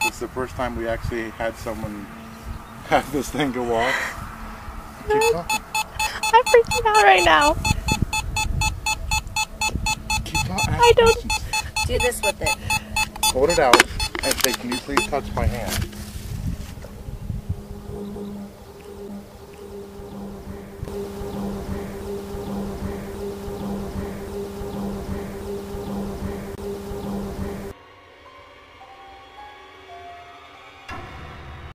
It's the first time we actually had someone have this thing go off. Keep talking. I'm freaking out right now. Keep talking. I don't. Do this with it. Hold it out and say, can you please touch my hand?